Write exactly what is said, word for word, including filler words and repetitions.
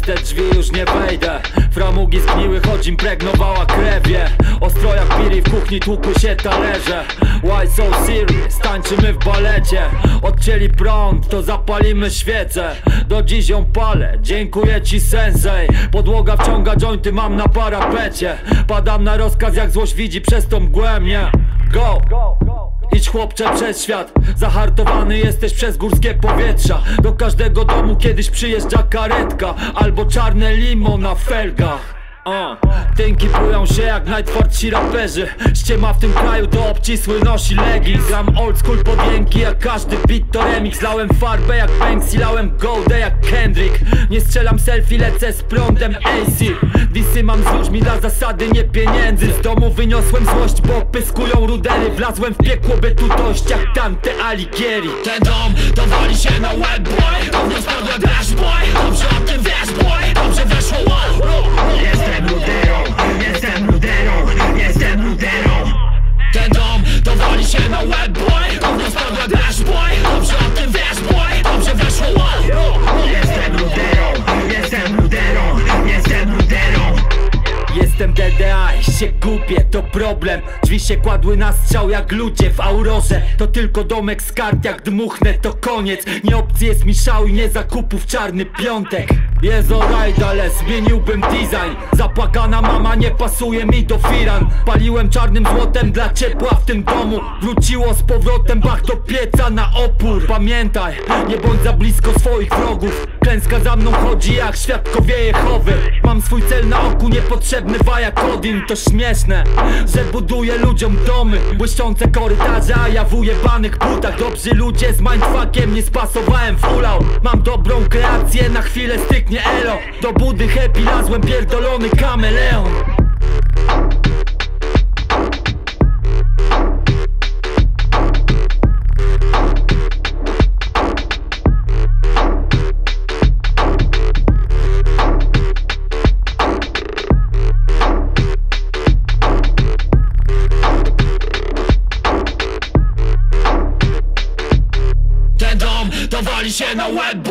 te drzwi już nie wejdę. Framugi zgniły, choć impregnowała krewie. O strojach pili, w kuchni tłukły się talerze. Why so serious? Tańczymy w balecie. Odcięli prąd, to zapalimy świecę. Do dziś ją palę, dziękuję ci sensei. Podłoga wciąga jointy, mam na parapecie. Padam na rozkaz, jak złość widzi przez tą mgłę mnie. Go! Idź chłopcze przez świat, zahartowany jesteś przez górskie powietrza. Do każdego domu kiedyś przyjeżdża karetka, albo czarne limo na felgach. Uh. Tynki prują się jak najtwardsi raperzy. Ściema w tym kraju to obcisły nosi leggings. Gram old school podjęki, jak każdy beat to remix. Lałem farbę jak Banksy, lałem goldę jak Kendrick. Nie strzelam selfie, lecę z prądem A C. Disy mam z ludźmi dla zasady, nie pieniędzy. Z domu wyniosłem złość, bo pyskują rudery. Wlazłem w piekło, by tu dojść jak Dante Alighieri. Ten dom to wali się na łeb, boy. Gówno spadła dash, boy. Dobrze o tym wiesz, boy. Dobrze weszło, wow. Jestem luderą, jestem luderą, jestem luderą. Ten dom to wali się na łeb, boy. Gówno spadła dash, boy. Dobrze o tym wiesz, boy. Dobrze weszło, wow. Jestem luderą, jestem luderą, jestem luderą. Jestem D D A i się gubię, to problem. Drzwi się kładły na strzał jak ludzie w Aurorze. To tylko domek z kart, jak dmuchnę to koniec. Nie opcji jest mi szał i nie zakupów czarny piątek. Jest alright, ale zmieniłbym design. Zapłakana mama nie pasuje mi do firan. Paliłem czarnym złotem dla ciepła w tym domu. Wróciło z powrotem bach do pieca na opór. Pamiętaj, nie bądź za blisko swoich wrogów. Klęska za mną chodzi jak świadkowie Jehowy. Mam swój cel na oku, niepotrzebny waja Kodin. To śmieszne, że buduję ludziom domy. Błyszczące korytarze, a ja w ujebanych butach. Dobrzy ludzie z mindfuckiem, nie spasowałem w ulał. Mam dobrą kreację, na chwilę styknie elo. Do budy happy lazłem, pierdolony kameleon. Ten dom to wali się na łeb,